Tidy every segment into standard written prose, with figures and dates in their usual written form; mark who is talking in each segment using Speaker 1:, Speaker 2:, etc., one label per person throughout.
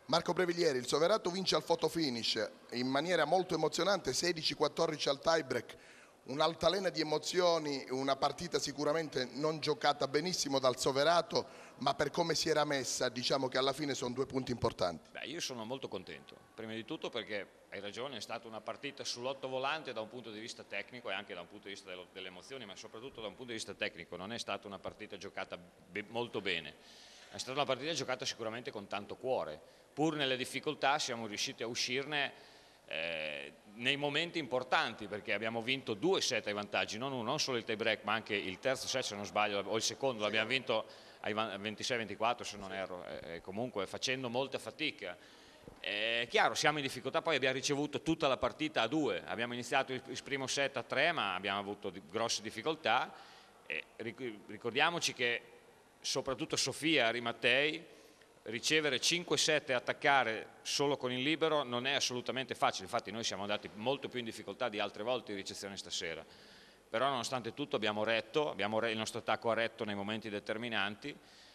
Speaker 1: Marco Breviglieri, il Soverato vince al fotofinish in maniera molto emozionante, 16-14 al tiebreak, un'altalena di emozioni, una partita sicuramente non giocata benissimo dal Soverato, ma per come si era messa diciamo che alla fine sono 2 punti importanti.
Speaker 2: Beh, io sono molto contento, prima di tutto perché hai ragione, è stata una partita sull'ottovolante da un punto di vista tecnico e anche da un punto di vista delle emozioni, ma soprattutto da un punto di vista tecnico, non è stata una partita giocata molto bene, è stata una partita giocata sicuramente con tanto cuore, pur nelle difficoltà siamo riusciti a uscirne nei momenti importanti, perché abbiamo vinto 2 set ai vantaggi, non solo il tie break ma anche il terzo set, se non sbaglio, o il secondo l'abbiamo vinto ai 26-24 se non erro, comunque facendo molta fatica. Chiaro, siamo in difficoltà, poi abbiamo ricevuto tutta la partita a 2, abbiamo iniziato il primo set a 3 ma abbiamo avuto grosse difficoltà. Ricordiamoci che soprattutto Sofia Rimattei, ricevere 5-7 e attaccare solo con il libero non è assolutamente facile, infatti noi siamo andati molto più in difficoltà di altre volte in ricezione stasera, però nonostante tutto abbiamo retto, il nostro attacco ha retto nei momenti determinanti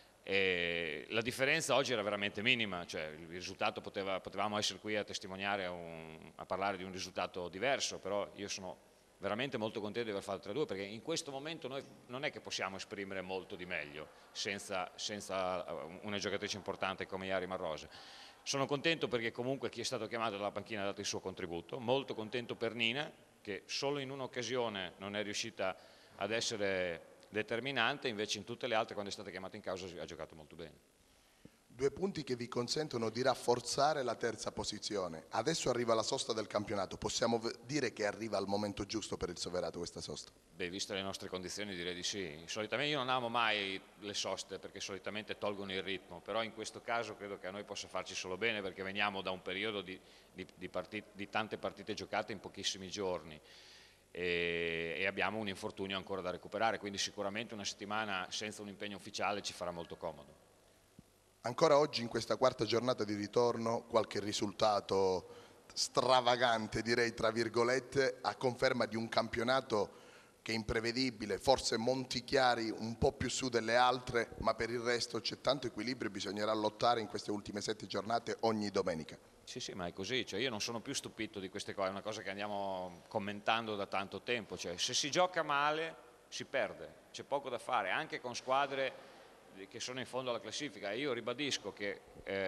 Speaker 2: e la differenza oggi era veramente minima, cioè il risultato potevamo essere qui a testimoniare, a parlare di un risultato diverso, però io sono veramente molto contento di aver fatto 3-2 perché in questo momento noi non è che possiamo esprimere molto di meglio senza una giocatrice importante come Iari Marrosa. Sono contento perché comunque chi è stato chiamato dalla panchina ha dato il suo contributo, molto contento per Nina che solo in un'occasione non è riuscita ad essere determinante, invece in tutte le altre quando è stata chiamata in causa ha giocato molto bene.
Speaker 1: 2 punti che vi consentono di rafforzare la terza posizione. Adesso arriva la sosta del campionato, possiamo dire che arriva al momento giusto per il Soverato questa sosta?
Speaker 2: Beh, viste le nostre condizioni direi di sì. Solitamente io non amo mai le soste perché solitamente tolgono il ritmo, però in questo caso credo che a noi possa farci solo bene perché veniamo da un periodo di tante partite giocate in pochissimi giorni e abbiamo un infortunio ancora da recuperare, quindi sicuramente una settimana senza un impegno ufficiale ci farà molto comodo.
Speaker 1: Ancora oggi in questa quarta giornata di ritorno qualche risultato stravagante direi tra virgolette a conferma di un campionato che è imprevedibile, forse Montichiari un po' più su delle altre, ma per il resto c'è tanto equilibrio e bisognerà lottare in queste ultime 7 giornate ogni domenica.
Speaker 2: Sì, ma è così, cioè io non sono più stupito di queste cose, è una cosa che andiamo commentando da tanto tempo, cioè se si gioca male si perde, c'è poco da fare, anche con squadre che sono in fondo alla classifica. Io ribadisco che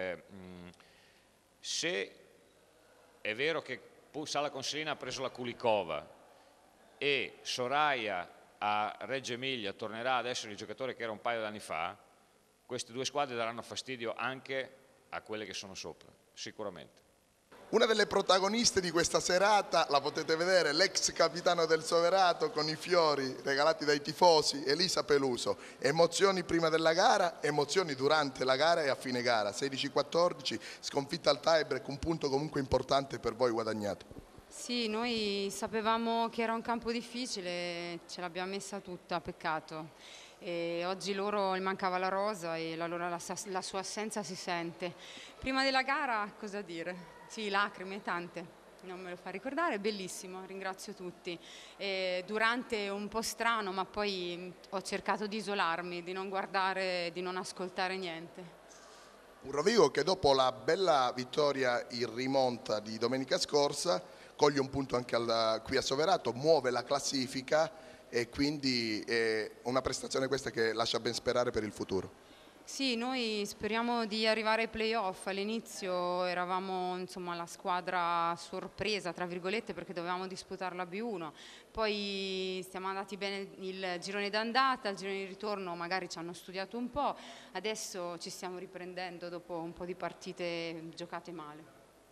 Speaker 2: se è vero che Sala Consilina ha preso la Kulikova e Soraya a Reggio Emilia tornerà ad essere il giocatore che era un paio d'anni fa, queste 2 squadre daranno fastidio anche a quelle che sono sopra, sicuramente.
Speaker 1: Una delle protagoniste di questa serata, la potete vedere, l'ex capitano del Soverato con i fiori regalati dai tifosi, Elisa Peluso. Emozioni prima della gara, emozioni durante la gara e a fine gara. 16-14, sconfitta al tiebreak, un punto comunque importante per voi guadagnato.
Speaker 3: Sì, noi sapevamo che era un campo difficile, ce l'abbiamo messa tutta, peccato. E oggi loro gli mancava la rosa e la sua assenza si sente. Prima della gara cosa dire? Sì, lacrime, tante, non me lo fa ricordare, bellissimo, ringrazio tutti. Durante un po' strano, ma poi ho cercato di isolarmi, di non guardare, di non ascoltare niente.
Speaker 1: Un Rovigo che dopo la bella vittoria in rimonta di domenica scorsa coglie un punto anche qui a Soverato, muove la classifica e quindi è una prestazione questa che lascia ben sperare per il futuro.
Speaker 3: Sì, noi speriamo di arrivare ai playoff. All'inizio eravamo insomma la squadra sorpresa, tra virgolette, perché dovevamo disputare la B1. Poi siamo andati bene il girone d'andata, il girone di ritorno magari ci hanno studiato un po'. Adesso ci stiamo riprendendo dopo un po' di partite giocate male.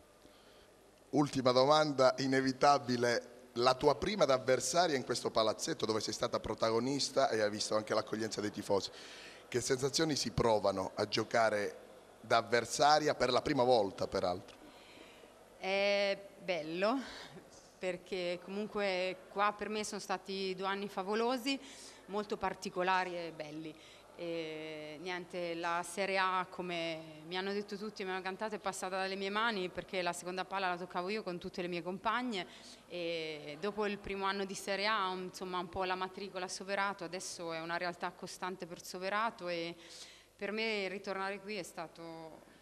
Speaker 1: Ultima domanda inevitabile. La tua prima da avversaria in questo palazzetto dove sei stata protagonista e hai visto anche l'accoglienza dei tifosi, che sensazioni si provano a giocare da avversaria per la prima volta peraltro?
Speaker 3: È bello perché comunque qua per me sono stati 2 anni favolosi, molto particolari e belli. E niente, la Serie A, come mi hanno detto tutti, mi hanno cantato, è passata dalle mie mani perché la seconda palla la toccavo io con tutte le mie compagne e dopo il primo anno di Serie A insomma un po' la matricola Soverato, adesso è una realtà costante per Soverato e per me ritornare qui è stato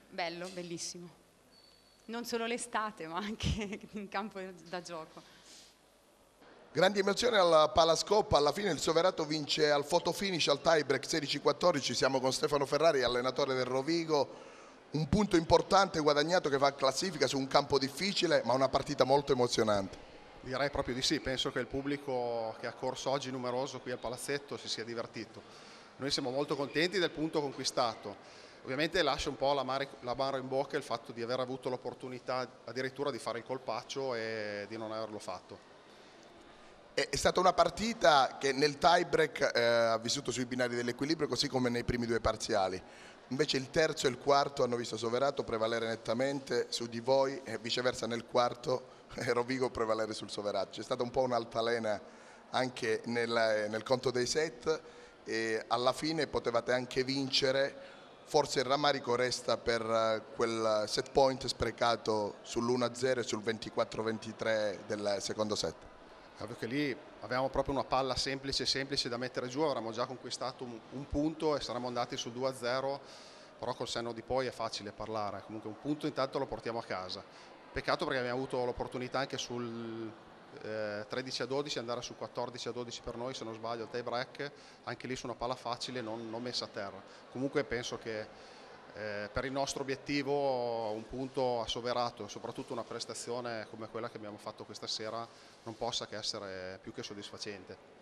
Speaker 3: bello, bellissimo. Non solo l'estate, ma anche in campo da gioco.
Speaker 1: Grandi emozioni al Palascopa, alla fine il Soverato vince al photo finish al tiebreak 16-14, siamo con Stefano Ferrari, allenatore del Rovigo, un punto importante guadagnato che fa classifica su un campo difficile ma una partita molto emozionante.
Speaker 4: Direi proprio di sì, penso che il pubblico che ha corso oggi numeroso qui al Palazzetto si sia divertito. Noi siamo molto contenti del punto conquistato. Ovviamente lascia un po' l'amaro in bocca il fatto di aver avuto l'opportunità addirittura di fare il colpaccio e di non averlo fatto.
Speaker 1: È stata una partita che nel tiebreak ha vissuto sui binari dell'equilibrio così come nei primi due parziali. Invece il terzo e il quarto hanno visto Soverato prevalere nettamente su di voi e viceversa nel quarto Rovigo prevalere sul Soverato. C'è stata un po' un'altalena anche nel conto dei set e alla fine potevate anche vincere, forse il rammarico resta per quel set point sprecato sull'1-0 e sul 24-23 del secondo set.
Speaker 4: Ovvio che lì avevamo proprio una palla semplice da mettere giù, avremmo già conquistato un punto e saremmo andati sul 2-0, però col senno di poi è facile parlare, comunque un punto intanto lo portiamo a casa. Peccato perché abbiamo avuto l'opportunità anche sul 13-12 andare su 14-12 per noi, se non sbaglio, al tie break, anche lì su una palla facile non messa a terra. Comunque penso che per il nostro obiettivo un punto assoverato, soprattutto una prestazione come quella che abbiamo fatto questa sera, non possa che essere più che soddisfacente.